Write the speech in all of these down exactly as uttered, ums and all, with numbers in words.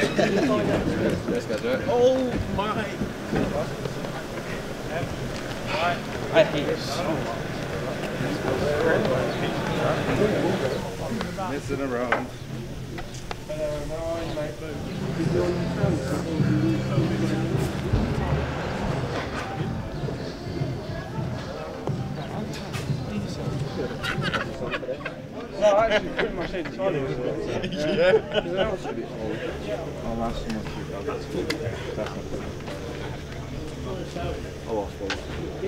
Let's go do it. Oh my! I hate it so much. Messing around. No, actually, pretty much say the Charlie was a bit. Yeah. That was a bit old. Oh, that's so much. That's not good. Oh, I suppose.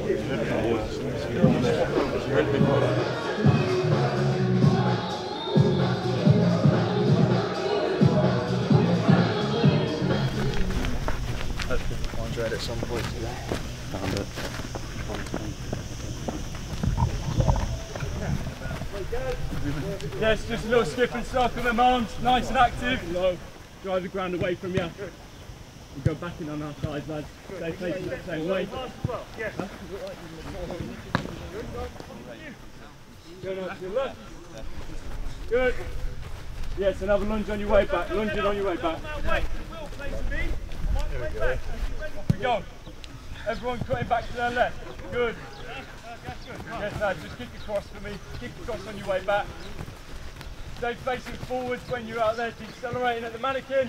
Hopefully we'll find Red at some point today. Found it. Yes, just a little skip and circle them arms, nice and active. Low. Drive the ground away from you. We go back in on our side, lads. Stay facing that same way. Huh? Good on to your left. Good. Yes, another lunge on your way back. Lunge it on your way back. Here we go. Off we go. Everyone cutting back to their left. Good. Yes, lads, just kick across for me. Kick across on your way back. Stay facing forwards when you're out there, decelerating at the mannequin.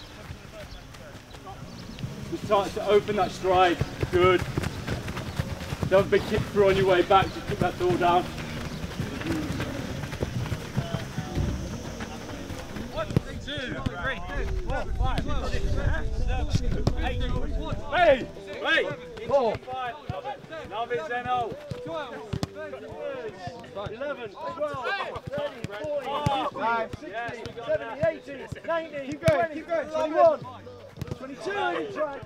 Just start to open that stride. Good. Don't have a big kick through on your way back, just kick that door down. One, two, three, four, five, six, seven, eight, hey, hey, four. Love it, Zeno. twelve, eleven, twelve, thirteen, fourteen, fifteen, seventeen, eighteen, nineteen, keep going, keep going, twenty-one, twenty-two, and try.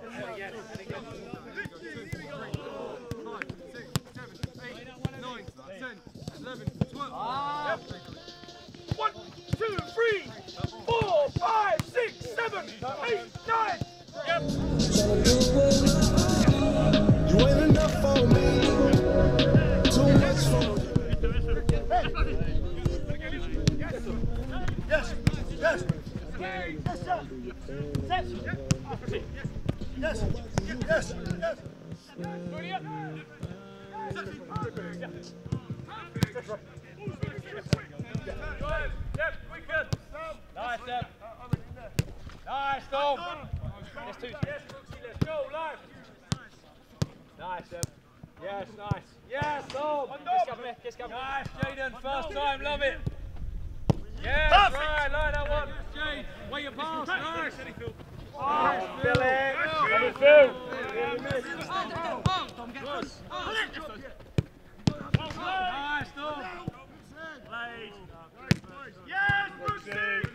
One, two, three, four, five, six, seven, eight, nine. Yep. You ain't enough for me. Too much for me. Yes, yes. Yes, sir. Set. Yes, yes, yes. Yep, quicker. Nice, Deb. Nice, Dom. There's two. Let's go, live. Nice, Deb. Yes, nice. Yes, Dom. Nice, Jaden. First time, love it. Yes, right, line that one. Jade, where you pass, nice. Nice, Billy. Number two. Nice, Dom. Played. Yes, Brucey.